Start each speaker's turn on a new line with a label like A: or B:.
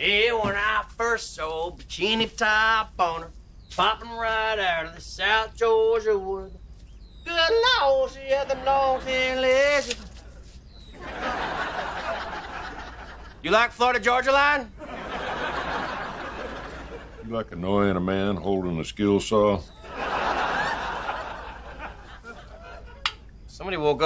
A: Yeah, when I first saw bikini top on her, popping right out of the South Georgia wood. Good Lord, she had them long thin legs. You like Florida Georgia line?
B: You like annoying a man holding a skill saw?
A: Somebody woke up.